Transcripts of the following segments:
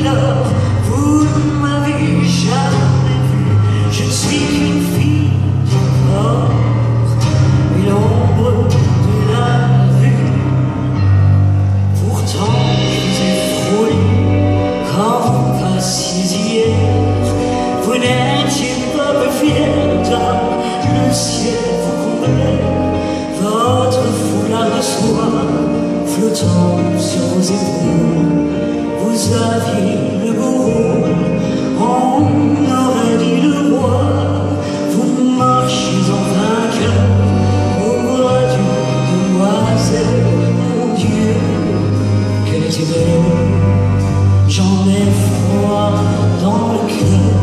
Milord, vous ne m'avez jamais vu. Je ne suis qu'une fille encore, et l'ombre de la rue. Pourtant, je vous ai frôlé quand vous passiez hier. Vous n'étiez pas plus fier, car le ciel vous couvrait. Votre foulard de soie flottant sur vos épaules, vous aviez le beau rôle, on aurait dit le roi. Vous marchez en vainqueur au bras d'une demoiselle. Mon Dieu, qu'elle était belle, j'en ai froid dans le cœur.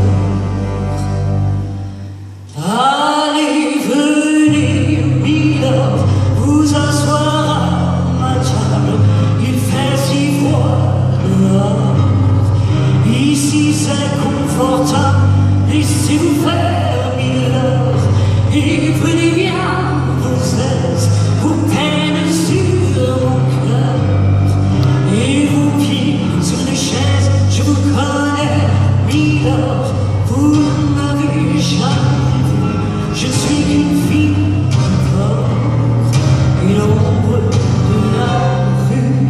Allez, venez, Milord, vous asseoir à ma table. Il fait si froid dehors, ici c'est confortable. Laissez-vous faire, Milord, et prenez bien vos aises, vos peines sur mon cœur, et vos pieds sur les chaises. Je vous connais, Milord, vous ne m'avez jamais vu. Je suis qu'une fille encore, et l'ombre de la rue.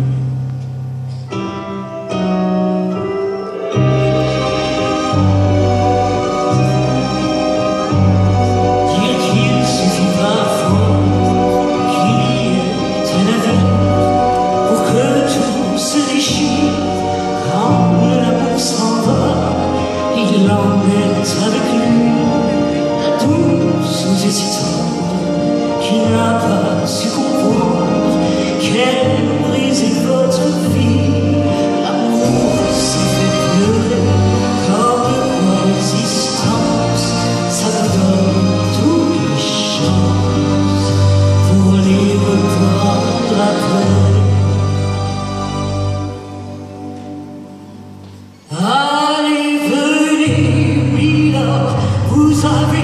Dire qu'il suffit parfois qu'il y ait un avis pour que tout se déchire. Quand l'amour s'en va, il l'emmène avec lui. La douce hésitante qui n'a pas su comprendre qu'elle brisait votre vie. L'amour s'est fait pleurer comme de quoi l'existence, ça vous donne toutes les chances pour les reprendre après. Allez, venez, Milord, vous avez